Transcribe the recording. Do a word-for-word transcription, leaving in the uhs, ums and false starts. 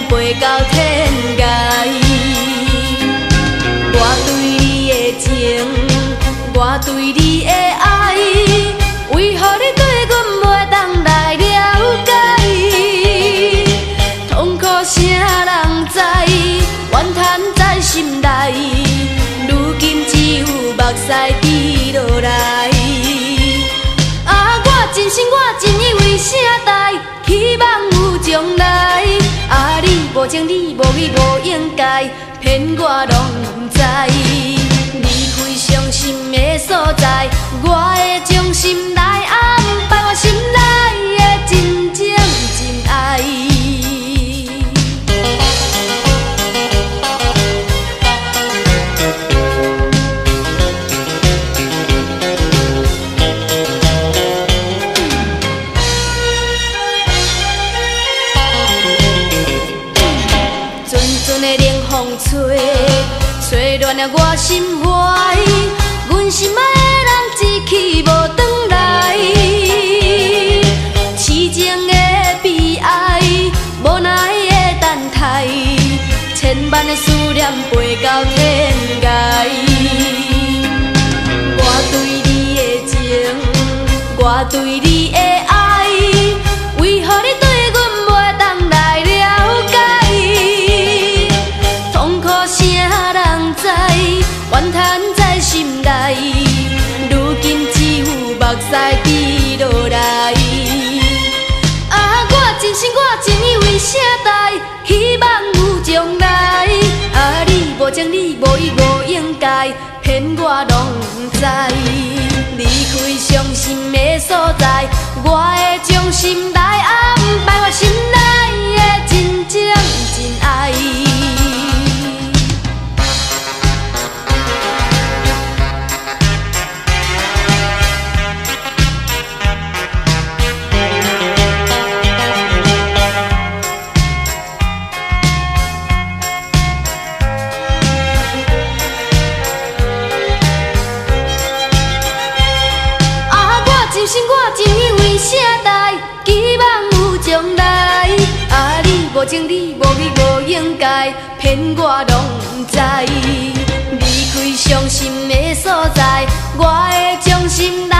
飞到天涯。我对你的情，我对你的爱，为何你对阮袂当来了解？痛苦啥人知，怨叹在心内，如今只有目屎滴落来。啊，我真心我真意为啥代，希望有将来。啊，你无情你无义无应该，骗我拢不知。离开伤心的所在，我会将心来安排我心内的真情真爱。阵阵的冷风吹，吹乱了我心怀。阮心爱的人一去无转来，痴情的悲哀，无奈的等待，千万的思念飞到天涯。我对你的情，我对你的爱，为何你对阮袂当来了解？痛苦啥人知，怨叹在心内，如今只有目屎滴落来。啊，我真心我真意为啥代，希望有将来。啊，你无情你无义无应该，骗我拢不知。离开伤心的所在，我会将心来安排我心内的真情真爱。真心我真意为啥代，希望有将来。啊，你无情你无义无应该，骗我拢不知。离开伤心的所在，我会将心来